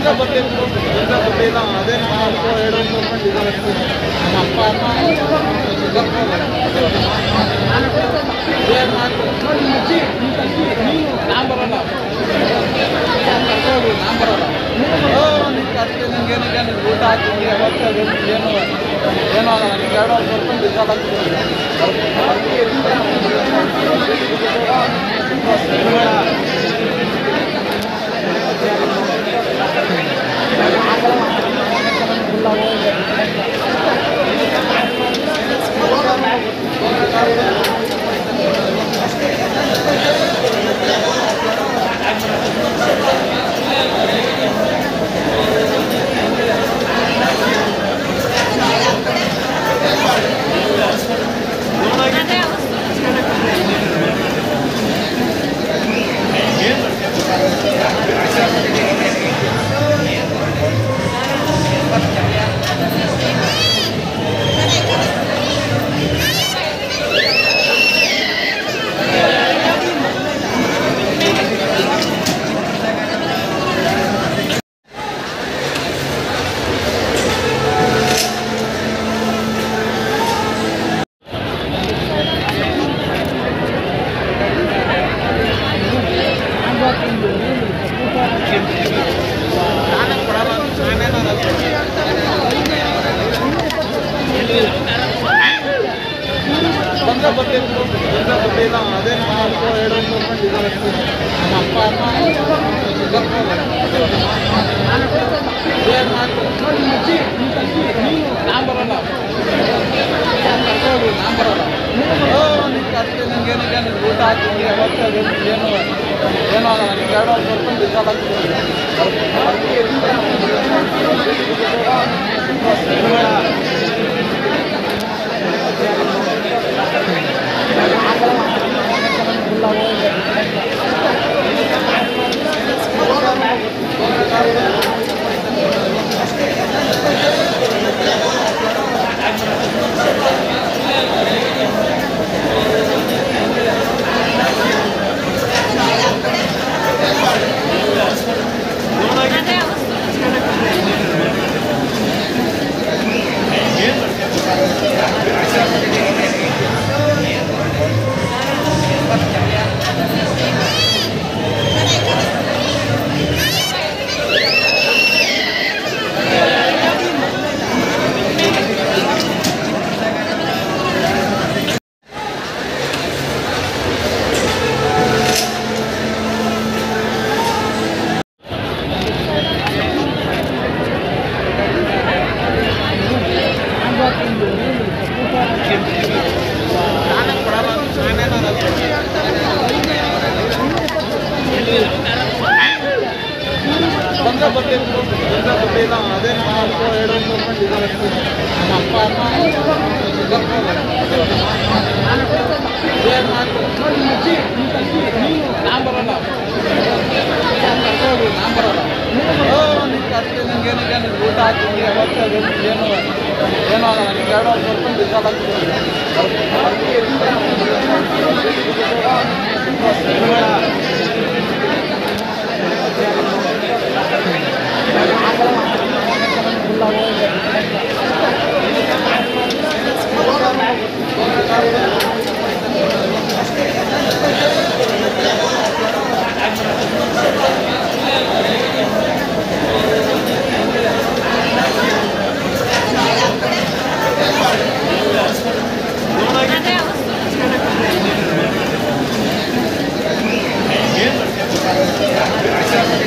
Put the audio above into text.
ಬರ್ಲಿಲ್ಲ ಅದೇ ನಾವು 2 ನಮ್ಮ ಅಪ್ಪ ಅಮ್ಮ ಬರಲ್ಲ ಅಷ್ಟೇ ನಿಮ್ಗೇನಿಗೆ ನಿಮ್ಗೆ ಊಟ ಹಾಕ್ತೀನಿ ಯಾವತ್ತೂ ಏನು ಏನೋ ಆಗಲ್ಲ ನಿಮ್ಗೆ 2 ವರ್ಷ ಡಿಸ್ಕೌಂಟ್ ಬರ್ಲಿಲ್ಲ ಅದೇ ನಾವು 2 ನಮ್ಮ ಅಪ್ಪ ಅಮ್ಮ ಬರಲ್ಲ ಅಷ್ಟೇ ನಿಮ್ಗೇನಿಗೆ ನಿಮ್ಗೆ ಊಟ ಹಾಕ್ತೀನಿ ಯಾವತ್ತೂ ಏನು ಏನೋ ಆಗಲ್ಲ ನಿಮ್ಗೆ 2 ವರ್ಷ ಡಿಸ್ಕೌಂಟ್ Gracias. ಬರ್ಲಿಲ್ಲ ಅದೇ ನಾವು 2 ನಮ್ಮ ಅಪ್ಪ ಅಮ್ಮ ಬರಲ್ಲ ಅಷ್ಟೇ ನಿಮ್ಗೇನಿಗೆ ನಿಮ್ಗೆ ಊಟ ಹಾಕ್ತೀನಿ ಯಾವತ್ತೂ ಏನು ಏನೋ ಆಗಲ್ಲ ನಿಮ್ಗೆ 2 ವರ್ಷ ಡಿಸ್ಕೌಂಟ್ Gracias.